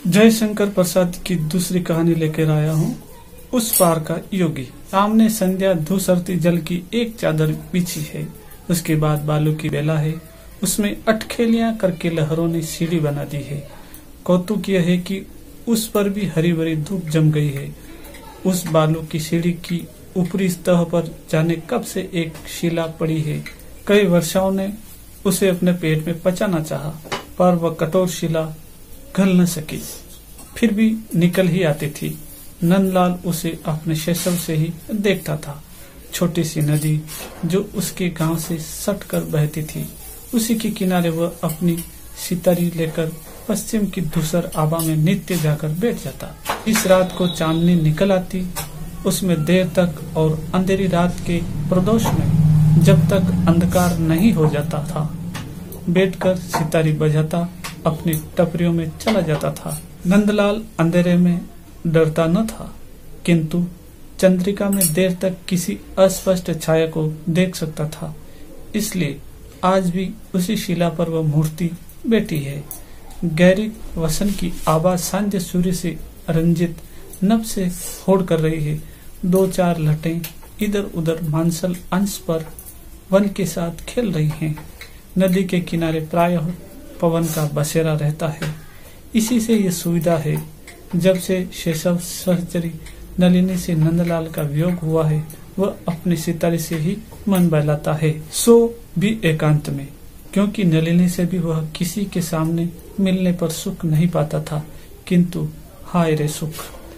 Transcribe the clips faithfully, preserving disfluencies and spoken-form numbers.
जयशंकर प्रसाद की दूसरी कहानी लेकर आया हूँ। उस पार का योगी। सामने संध्या धूसरती जल की एक चादर बिछी है। उसके बाद बालू की बेला है। उसमें अटखेलियां करके लहरों ने सीढ़ी बना दी है। कौतुक यह है कि उस पर भी हरी भरी धूप जम गई है। उस बालू की सीढ़ी की ऊपरी सतह पर जाने कब से एक शिला पड़ी है। कई वर्षाओं ने उसे अपने पेट में पचाना चाहा, पर वह कठोर शिला गल न सकी। फिर भी निकल ही आती थी। नंदलाल उसे अपने शैशव से ही देखता था। छोटी सी नदी जो उसके गांव से सट कर बहती थी, उसी के किनारे वह अपनी सितारी लेकर पश्चिम की धूसर आबा में नित्य जाकर बैठ जाता। इस रात को चांदनी निकल आती। उसमें देर तक और अंधेरी रात के प्रदोष में जब तक अंधकार नहीं हो जाता था, बैठकर सितारी बजाता अपनी टपरियों में चला जाता था। नंदलाल अंधेरे में डरता न था, किंतु चंद्रिका में देर तक किसी अस्पष्ट छाया को देख सकता था। इसलिए आज भी उसी शिला पर वह मूर्ति बैठी है। गहरी वसन की आवाज सांझ सूर्य से रंजित नभ से होड़ कर रही है। दो चार लटें इधर उधर मांसल अंश पर वन के साथ खेल रही हैं। नदी के किनारे प्रायः पवन का बसेरा रहता है। इसी से ये सुविधा है। जब से शैशव सहचरी नलिनी से नंदलाल का वियोग हुआ है, वह अपनी सितारी से ही मन बहलाता है, सो भी एकांत में, क्योंकि नलिनी से भी वह किसी के सामने मिलने पर सुख नहीं पाता था। किंतु हाय रे सुख!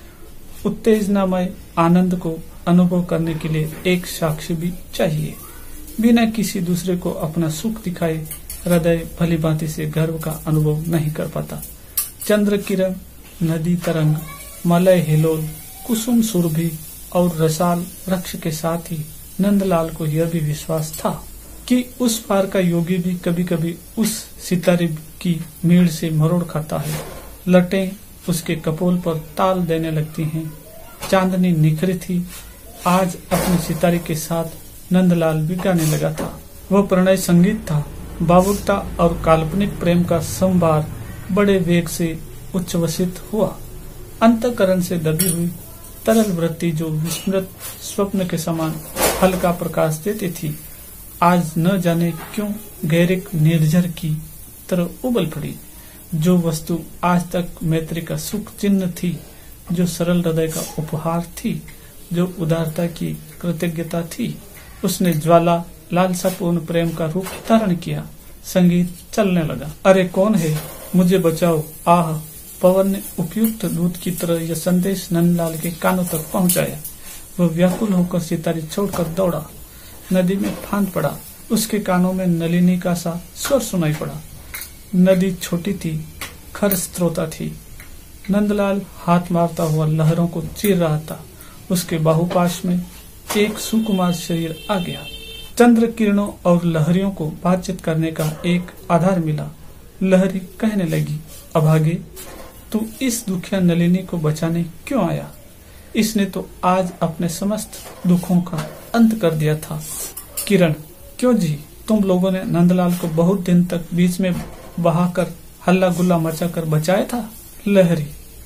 उत्तेजनामय आनंद को अनुभव करने के लिए एक साक्षी भी चाहिए। बिना किसी दूसरे को अपना सुख दिखाए हृदय भली भांति से गर्व का अनुभव नहीं कर पाता। चंद्र किरण, नदी तरंग, मलय हिलोल, कुसुम सुरभि और रसाल वृक्ष के साथ ही नंदलाल को यह भी विश्वास था कि उस पार का योगी भी कभी कभी उस सितारे की मीड़ से मरोड़ खाता है। लटें उसके कपोल पर ताल देने लगती हैं। चांदनी निखरी थी। आज अपनी सितारे के साथ नंदलाल भी गाने लगा था। वह प्रणय संगीत था। भावुकता और काल्पनिक प्रेम का संभार बड़े वेग से उच्छ्वसित हुआ। अंतःकरण से दबी हुई तरल वृत्ति जो विस्मृत स्वप्न के समान हल्का प्रकाश देती थी, आज न जाने क्यों गहरे निर्झर की तरह उबल पड़ी। जो वस्तु आज तक मैत्री का सुख चिन्ह थी, जो सरल हृदय का उपहार थी, जो उदारता की कृतज्ञता थी, उसने ज्वाला लालसापूर्ण प्रेम का रूप धारण किया। संगीत चलने लगा। अरे कौन है, मुझे बचाओ, आह! पवन ने उपयुक्त दूत की तरह यह संदेश नंदलाल के कानों तक पहुंचाया। वह व्याकुल होकर सितारी छोड़कर दौड़ा, नदी में फांद पड़ा। उसके कानों में नलिनी का सा स्वर सुनाई पड़ा। नदी छोटी थी, खर स्रोता थी। नंदलाल हाथ मारता हुआ लहरों को चीर रहा था। उसके बाहुपाश में एक सुकुमार शरीर आ गया। चंद्र किरणों और लहरियों को बातचीत करने का एक आधार मिला। लहरी कहने लगी, अभागे, तू इस दुखिया नलिनी को बचाने क्यों आया? इसने तो आज अपने समस्त दुखों का अंत कर दिया था। किरण, क्यों जी? तुम लोगों ने नंदलाल को बहुत दिन तक बीच में बहाकर हल्ला गुल्ला मचाकर बचाया था। लहरी,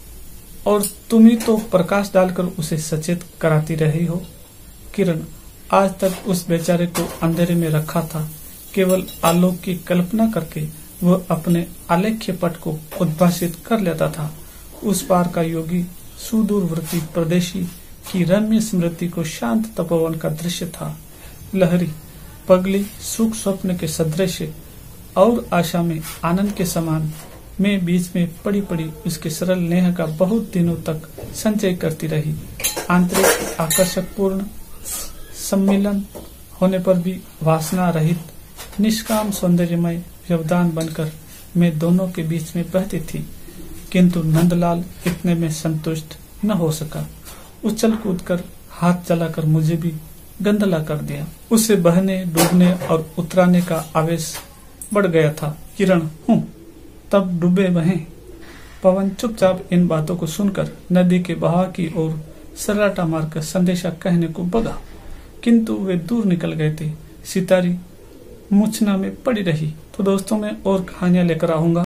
और तुम ही तो प्रकाश डालकर उसे सचेत कराती रही हो। किरण, आज तक उस बेचारे को अंधेरे में रखा था। केवल आलोक की कल्पना करके वह अपने आलेख्य पट को उद्भाषित कर लेता था। उस पार का योगी सुदूरवर्ती प्रदेशी की रम्य स्मृति को शांत तपोवन का दृश्य था। लहरी पगली सुख स्वप्न के सदृश और आशा में आनंद के समान मैं बीच में पड़ी पड़ी उसके सरल नेह का बहुत दिनों तक संचय करती रही। आंतरिक आकर्षकपूर्ण सम्मिलन होने पर भी वासना रहित निष्काम सौंदर्यमय व्यवधान बनकर मैं दोनों के बीच में बहती थी। किंतु नंदलाल इतने में संतुष्ट न हो सका। उछल कूद कर हाथ चलाकर मुझे भी गंदला कर दिया। उसे बहने, डूबने और उतराने का आवेश बढ़ गया था। किरण हूँ, तब डूबे बहे। पवन चुपचाप इन बातों को सुनकर नदी के बहाव की ओर सराटा मारकर संदेशा कहने को बगा, किंतु वे दूर निकल गए थे। सितारी मूर्छना में पड़ी रही। तो दोस्तों, मैं और कहानियां लेकर आऊंगा।